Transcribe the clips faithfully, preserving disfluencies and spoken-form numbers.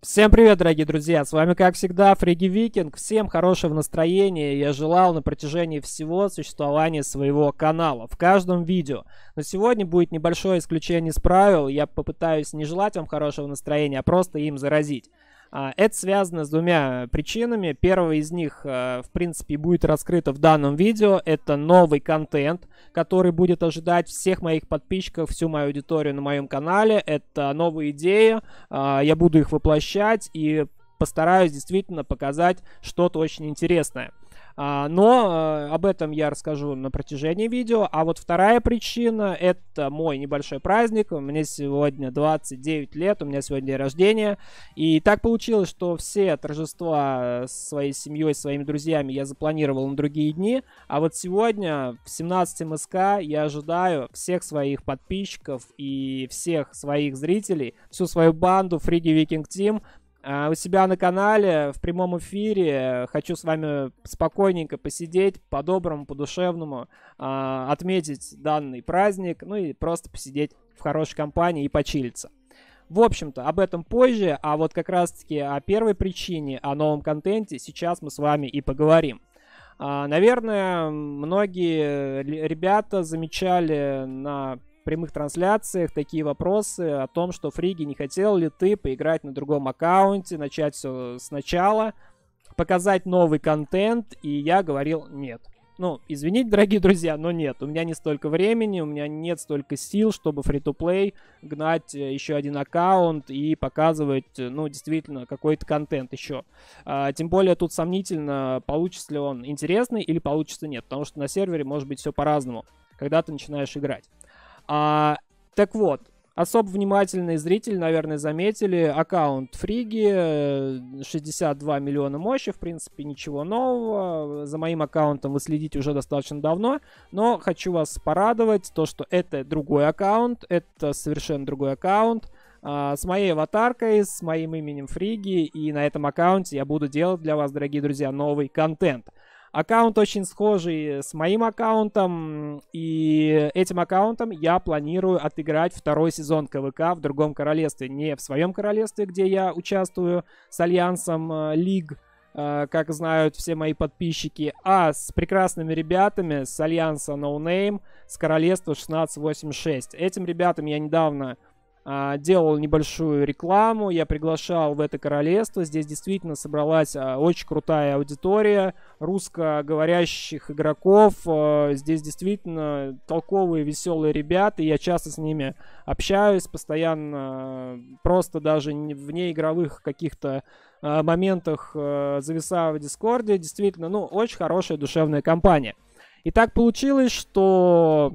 Всем привет, дорогие друзья! С вами, как всегда, Фриги Викинг. Всем хорошего настроения я желал на протяжении всего существования своего канала, в каждом видео. Но сегодня будет небольшое исключение из правил. Я попытаюсь не желать вам хорошего настроения, а просто им заразить. Это связано с двумя причинами. Первая из них, в принципе, будет раскрыта в данном видео. Это новый контент, который будет ожидать всех моих подписчиков, всю мою аудиторию на моем канале. Это новые идеи. Я буду их воплощать и постараюсь действительно показать что-то очень интересное. Но об этом я расскажу на протяжении видео. А вот вторая причина — это мой небольшой праздник. Мне сегодня двадцать девять лет, у меня сегодня день рождения. И так получилось, что все торжества с своей семьей, с своими друзьями я запланировал на другие дни. А вот сегодня в семнадцать эм эс ка я ожидаю всех своих подписчиков и всех своих зрителей, всю свою банду Фриги Викинг Тим у себя на канале в прямом эфире. Хочу с вами спокойненько посидеть, по-доброму, по-душевному, отметить данный праздник, ну и просто посидеть в хорошей компании и почилиться. В общем-то, об этом позже, а вот как раз-таки о первой причине, о новом контенте сейчас мы с вами и поговорим. Наверное, многие ребята замечали на прямых трансляциях такие вопросы о том, что Фриги, не хотел ли ты поиграть на другом аккаунте, начать все сначала, показать новый контент, и я говорил нет. Ну, извините, дорогие друзья, но нет, у меня не столько времени, у меня нет столько сил, чтобы фри-то-плей гнать еще один аккаунт и показывать, ну, действительно, какой-то контент еще. А, тем более тут сомнительно, получится ли он интересный или получится нет, потому что на сервере может быть все по-разному, когда ты начинаешь играть. А, так вот, особо внимательные зрители, наверное, заметили аккаунт Фриги, шестьдесят два миллиона мощи, в принципе, ничего нового. За моим аккаунтом вы следите уже достаточно давно, но хочу вас порадовать, то, что это другой аккаунт, это совершенно другой аккаунт, а, с моей аватаркой, с моим именем Фриги, и на этом аккаунте я буду делать для вас, дорогие друзья, новый контент. Аккаунт очень схожий с моим аккаунтом, и этим аккаунтом я планирую отыграть второй сезон ка вэ ка в другом королевстве. Не в своем королевстве, где я участвую с альянсом League, как знают все мои подписчики, а с прекрасными ребятами с альянса No Name, с королевства шестнадцать восемьдесят шесть. Этим ребятам я недавно делал небольшую рекламу, я приглашал в это королевство. Здесь действительно собралась очень крутая аудитория русскоговорящих игроков. Здесь действительно толковые, веселые ребята, и я часто с ними общаюсь, постоянно, просто даже в неигровых каких-то моментах зависаю в Дискорде. Действительно, ну, очень хорошая душевная компания. И так получилось, что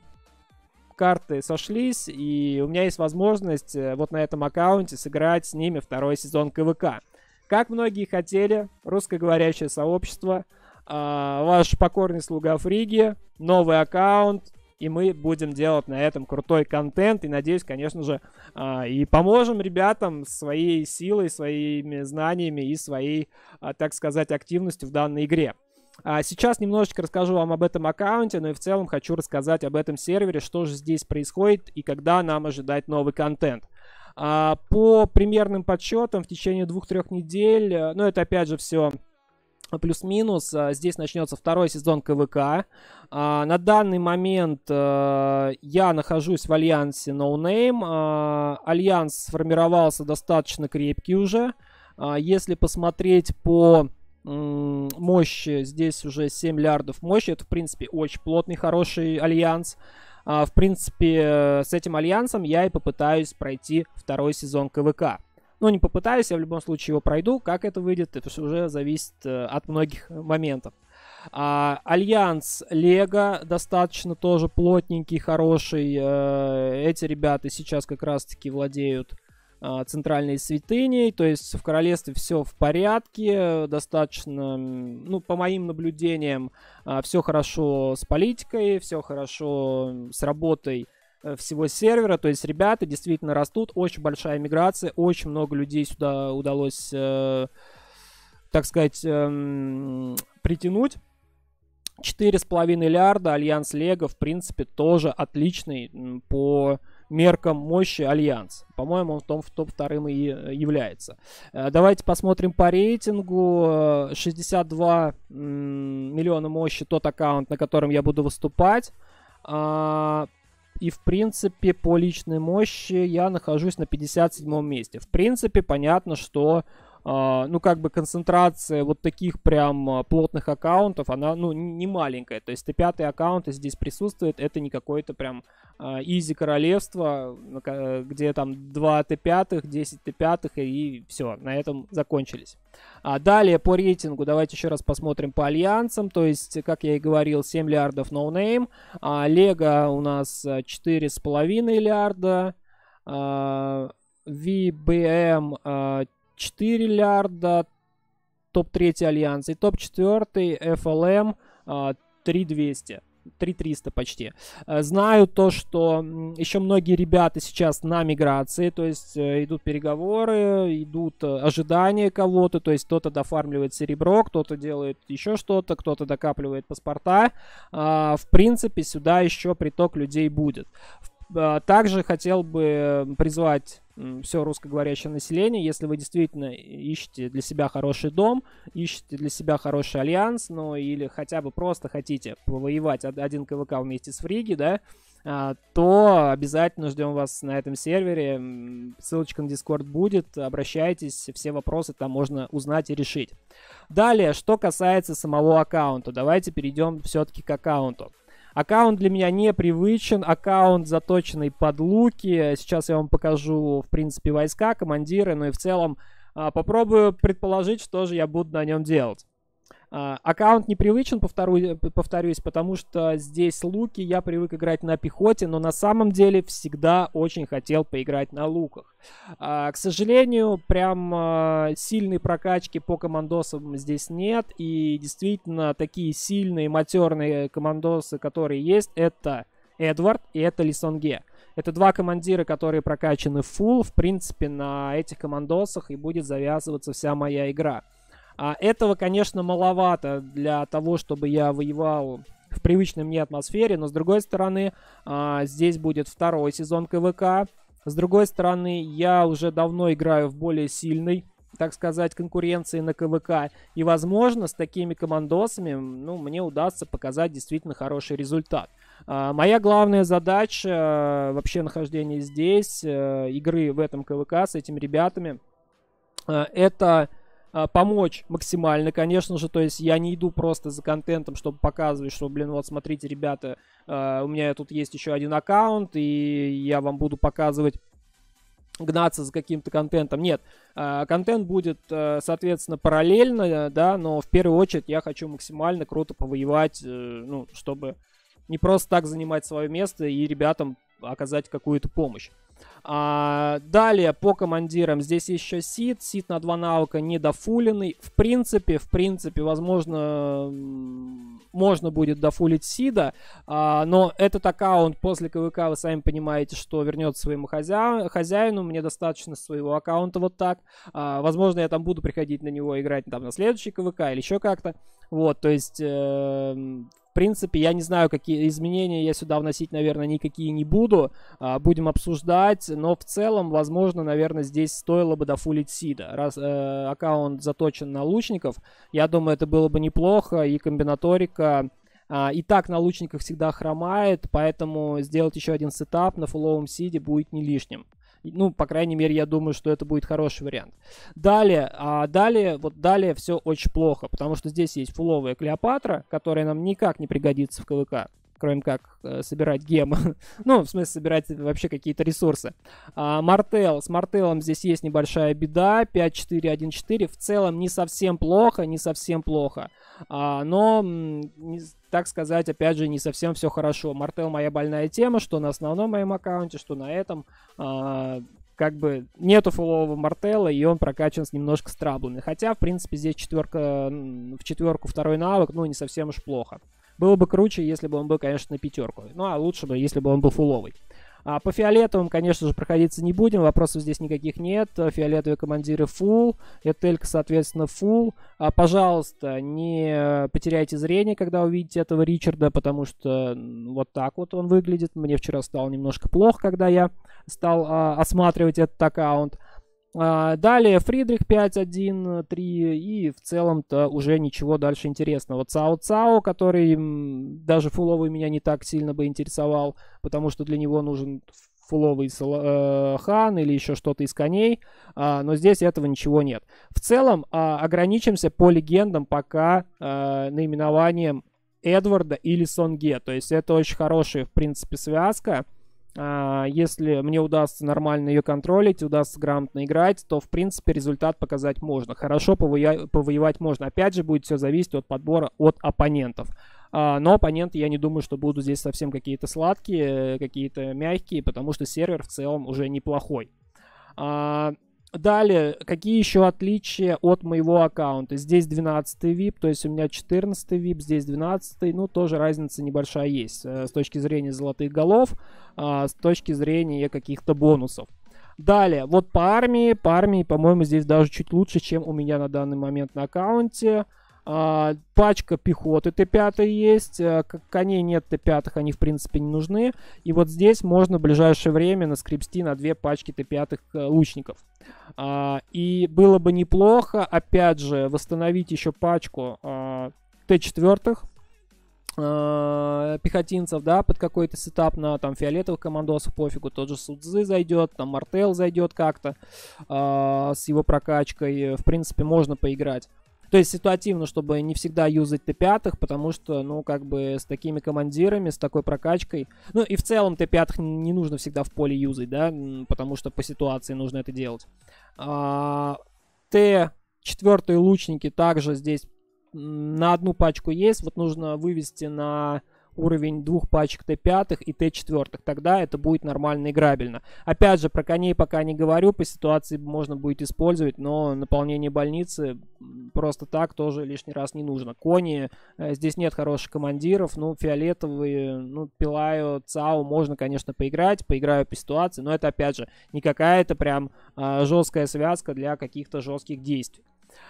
карты сошлись, и у меня есть возможность вот на этом аккаунте сыграть с ними второй сезон ка вэ ка. Как многие хотели, русскоговорящее сообщество, э, ваш покорный слуга Фриги, новый аккаунт, и мы будем делать на этом крутой контент, и надеюсь, конечно же, э, и поможем ребятам своей силой, своими знаниями и своей, э, так сказать, активностью в данной игре. А сейчас немножечко расскажу вам об этом аккаунте, но и в целом хочу рассказать об этом сервере, что же здесь происходит и когда нам ожидать новый контент. А, по примерным подсчетам в течение двух-трех недель, ну это опять же все плюс-минус, здесь начнется второй сезон ка вэ ка. А, на данный момент а, я нахожусь в альянсе No Name. А, альянс сформировался достаточно крепкий уже. А, если посмотреть по мощи, здесь уже семь миллиардов мощи. Это, в принципе, очень плотный, хороший альянс. А, в принципе, с этим альянсом я и попытаюсь пройти второй сезон ка вэ ка. Ну, не попытаюсь, я в любом случае его пройду. Как это выйдет, это уже зависит от многих моментов. А, альянс Лего достаточно тоже плотненький, хороший. Эти ребята сейчас как раз-таки владеют центральной святыней, то есть в королевстве все в порядке, достаточно, ну, по моим наблюдениям, все хорошо с политикой, все хорошо с работой всего сервера, то есть ребята действительно растут, очень большая миграция, очень много людей сюда удалось, так сказать, притянуть. четыре с половиной миллиарда, альянс Лего, в принципе, тоже отличный по меркам мощи Альянс. По-моему, он в том в топ вторым и является. Давайте посмотрим по рейтингу. шестьдесят два миллиона мощи тот аккаунт, на котором я буду выступать. И, в принципе, по личной мощи я нахожусь на пятьдесят седьмом месте. В принципе, понятно, что Uh, ну, как бы концентрация вот таких прям uh, плотных аккаунтов, она, ну, не маленькая. То есть Т пять аккаунт здесь присутствует, это не какое-то прям uh, изи королевство, где там два Т пять, десять Т пять и все, на этом закончились. А далее по рейтингу давайте еще раз посмотрим по альянсам. То есть, как я и говорил, семь миллиардов ноунейм, а Лего у нас четыре с половиной миллиарда, uh, ви би эм uh, четыре миллиарда, топ три Альянс, и топ четыре эф эл эм три двести, три триста почти. Знаю то, что еще многие ребята сейчас на миграции, то есть идут переговоры, идут ожидания кого-то, то есть кто-то дофармливает серебро, кто-то делает еще что-то, кто-то докапливает паспорта. В принципе, сюда еще приток людей будет. Также хотел бы призвать все русскоговорящее население, если вы действительно ищете для себя хороший дом, ищете для себя хороший альянс, ну или хотя бы просто хотите повоевать один КВК вместе с Фриги, да, то обязательно ждем вас на этом сервере. Ссылочка на Discord будет, обращайтесь, все вопросы там можно узнать и решить. Далее, что касается самого аккаунта, давайте перейдем все-таки к аккаунту. Аккаунт для меня непривычен, аккаунт заточенный под луки. Сейчас я вам покажу, в принципе, войска, командиры, ну и в целом а, попробую предположить, что же я буду на нем делать. А, аккаунт непривычен, повторю, повторюсь, потому что здесь луки, я привык играть на пехоте, но на самом деле всегда очень хотел поиграть на луках. А, к сожалению, прям а, сильной прокачки по командосам здесь нет, и действительно такие сильные матерные командосы, которые есть, это Эдвард и это Ли Сонге. Это два командира, которые прокачаны в фулл, в принципе, на этих командосах и будет завязываться вся моя игра. А этого, конечно, маловато для того, чтобы я воевал в привычной мне атмосфере, но с другой стороны, а, здесь будет второй сезон КВК. С другой стороны, я уже давно играю в более сильной, так сказать, конкуренции на КВК. И, возможно, с такими командосами, ну, мне удастся показать действительно хороший результат. А, моя главная задача а, вообще нахождения здесь, а, игры в этом КВК с этими ребятами, а, это... помочь максимально, конечно же, то есть я не иду просто за контентом, чтобы показывать, что, блин, вот смотрите, ребята, э, у меня тут есть еще один аккаунт, и я вам буду показывать, гнаться за каким-то контентом. Нет, э, контент будет, э, соответственно, параллельно, да, но в первую очередь я хочу максимально круто повоевать, э, ну, чтобы не просто так занимать свое место и ребятам оказать какую-то помощь. А, далее по командирам здесь еще Сид. Сид на два навыка недофуленный. В принципе, в принципе, возможно, можно будет дофулить Сида, а, но этот аккаунт после КВК, вы сами понимаете, что вернется своему хозя... хозяину. Мне достаточно своего аккаунта вот так. А, возможно, я там буду приходить на него играть там на следующий КВК или еще как-то. Вот, то есть... Э В принципе, я не знаю, какие изменения я сюда вносить, наверное, никакие не буду. А, будем обсуждать. Но в целом, возможно, наверное, здесь стоило бы дофулить Сида. Раз э, аккаунт заточен на лучников, я думаю, это было бы неплохо. И комбинаторика а, и так на лучниках всегда хромает. Поэтому сделать еще один сетап на фуловом Сиде будет не лишним. Ну, по крайней мере, я думаю, что это будет хороший вариант. Далее, а далее, вот далее все очень плохо, потому что здесь есть фуловая Клеопатра, которая нам никак не пригодится в КВК, кроме как э, собирать гемы. Ну, в смысле, собирать вообще какие-то ресурсы. А, Мартел. С Мартелом здесь есть небольшая беда. пять четыре один четыре. В целом не совсем плохо, не совсем плохо. А, но, не, так сказать, опять же, не совсем все хорошо. Мартел моя больная тема, что на основном моем аккаунте, что на этом. А, как бы нету фулового Мартела, и он прокачан с немножко страблами. Хотя, в принципе, здесь четверка, в четверку второй навык, ну, не совсем уж плохо. Было бы круче, если бы он был, конечно, на пятерку. Ну, а лучше бы, если бы он был фуловый. А по фиолетовым, конечно же, проходиться не будем, вопросов здесь никаких нет. Фиолетовые командиры full, Этелька, соответственно, full. А, пожалуйста, не потеряйте зрение, когда увидите этого Ричарда, потому что вот так вот он выглядит. Мне вчера стало немножко плохо, когда я стал а, осматривать этот аккаунт. А, далее Фридрих пять один три, и в целом-то уже ничего дальше интересного. Цао Цао, который м, даже фуловый меня не так сильно бы интересовал, потому что для него нужен фуловый э, хан или еще что-то из коней, а, но здесь этого ничего нет. В целом а, ограничимся по легендам пока а, наименованием Эдварда или Сонге, то есть это очень хорошая в принципе связка. Если мне удастся нормально ее контролить, удастся грамотно играть, то, в принципе, результат показать можно. Хорошо повоя- повоевать можно. Опять же, будет все зависеть от подбора от оппонентов. Но оппоненты, я не думаю, что будут здесь совсем какие-то сладкие, какие-то мягкие, потому что сервер в целом уже неплохой. Далее, какие еще отличия от моего аккаунта? Здесь двенадцатый вип, то есть у меня четырнадцатый вип, здесь двенадцатый. Ну, тоже разница небольшая есть с точки зрения золотых голов, с точки зрения каких-то бонусов. Далее, вот по армии. По армии, по-моему, здесь даже чуть лучше, чем у меня на данный момент на аккаунте. А, пачка пехоты Т пять есть, а, коней нет Т пять, они в принципе не нужны. И вот здесь можно в ближайшее время наскребсти на две пачки Т пять лучников. А, и было бы неплохо, опять же, восстановить еще пачку а, Т четыре а, пехотинцев, да, под какой-то сетап на там фиолетовых командосов, пофигу, тот же Судзы зайдет, там Мартел зайдет как-то а, с его прокачкой, в принципе, можно поиграть. То есть ситуативно, чтобы не всегда юзать Т пять, потому что, ну, как бы с такими командирами, с такой прокачкой... Ну, и в целом Т пять не нужно всегда в поле юзать, да, потому что по ситуации нужно это делать. А, Т четыре лучники также здесь на одну пачку есть. Вот нужно вывести на уровень двух пачек Т пять и Т четыре, тогда это будет нормально играбельно. Опять же, про коней пока не говорю, по ситуации можно будет использовать, но наполнение больницы просто так тоже лишний раз не нужно. Кони, э, здесь нет хороших командиров, ну, фиолетовые, ну, Пилаю, Цао можно, конечно, поиграть, поиграю по ситуации, но это, опять же, не какая-то прям э, жесткая связка для каких-то жестких действий.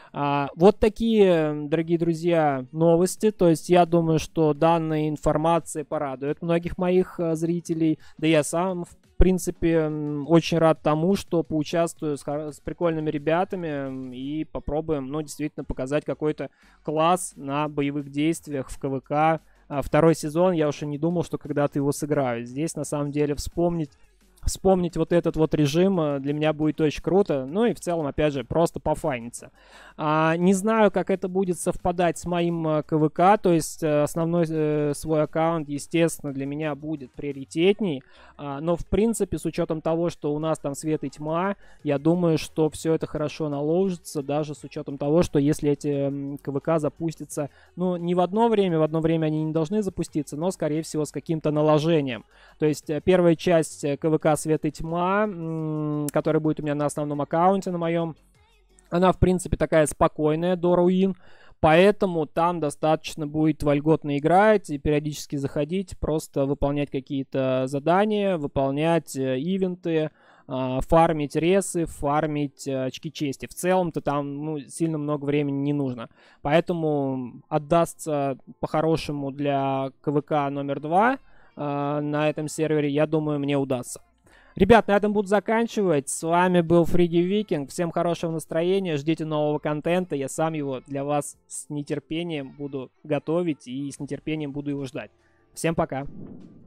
А, вот такие, дорогие друзья, новости. То есть я думаю, что данная информация порадует многих моих а, зрителей. Да я сам, в принципе, очень рад тому, что поучаствую с, с прикольными ребятами и попробуем, ну, действительно показать какой-то класс на боевых действиях в КВК. А, второй сезон, я уж и не думал, что когда-то его сыграю. Здесь, на самом деле, вспомнить Вспомнить вот этот вот режим для меня будет очень круто. Ну и в целом, опять же, просто пофайниться. А, не знаю, как это будет совпадать с моим КВК. То есть основной э, свой аккаунт, естественно, для меня будет приоритетней. А, но в принципе, с учетом того, что у нас там свет и тьма, я думаю, что все это хорошо наложится. Даже с учетом того, что если эти КВК запустятся, ну, не в одно время, в одно время они не должны запуститься, но, скорее всего, с каким-то наложением. То есть первая часть КВК Свет и Тьма, которая будет у меня на основном аккаунте на моем, она, в принципе, такая спокойная до руин, поэтому там достаточно будет вольготно играть и периодически заходить, просто выполнять какие-то задания, выполнять ивенты, фармить ресы, фармить очки чести. В целом-то там, ну, сильно много времени не нужно. Поэтому отдастся по-хорошему для КВК номер два на этом сервере, я думаю, мне удастся. Ребят, на этом буду заканчивать. С вами был Фриги Викинг. Всем хорошего настроения, ждите нового контента. Я сам его для вас с нетерпением буду готовить и с нетерпением буду его ждать. Всем пока.